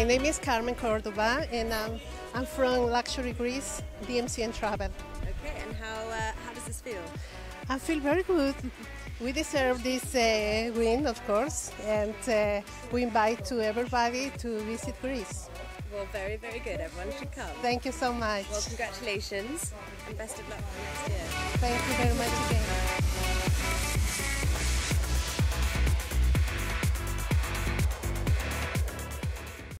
My name is Carmen Cordova, and I'm from Luxury Greece, DMC and Travel. Okay, and how does this feel? I feel very good. We deserve this win, of course, and we invite to everybody to visit Greece. Well, very, very good. Everyone should come. Thank you so much. Well, congratulations and best of luck for next year. Thank you very much again.